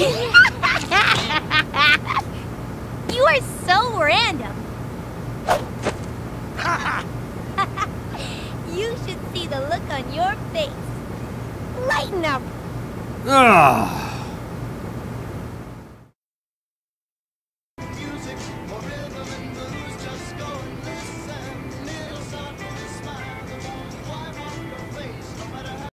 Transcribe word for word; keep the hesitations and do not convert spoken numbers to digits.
You are so random. You should see the look on your face. Lighten up. Ah.